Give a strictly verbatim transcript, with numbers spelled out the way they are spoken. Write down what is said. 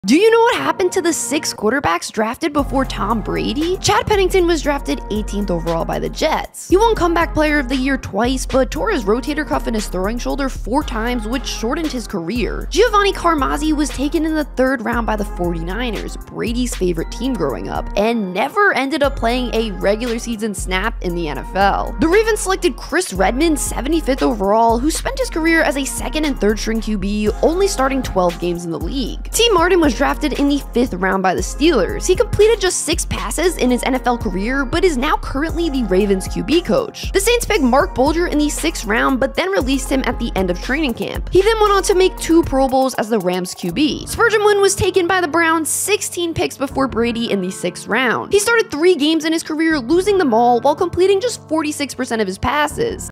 Do you know what happened to the six quarterbacks drafted before Tom Brady? Chad Pennington was drafted eighteenth overall by the Jets. He won Comeback Player of the Year twice, but tore his rotator cuff in his throwing shoulder four times, which shortened his career. Giovanni Carmazzi was taken in the third round by the forty-niners, Brady's favorite team growing up, and never ended up playing a regular season snap in the N F L. The Ravens selected Chris Redman, seventy-fifth overall, who spent his career as a second and third string Q B, only starting twelve games in the league. T. Martin was drafted in the fifth round by the Steelers. He completed just six passes in his N F L career, but is now currently the Ravens Q B coach. The Saints picked Mark Bulger in the sixth round, but then released him at the end of training camp. He then went on to make two Pro Bowls as the Rams Q B. Spurgeon Wynn was taken by the Browns sixteen picks before Brady in the sixth round. He started three games in his career, losing them all while completing just forty-six percent of his passes.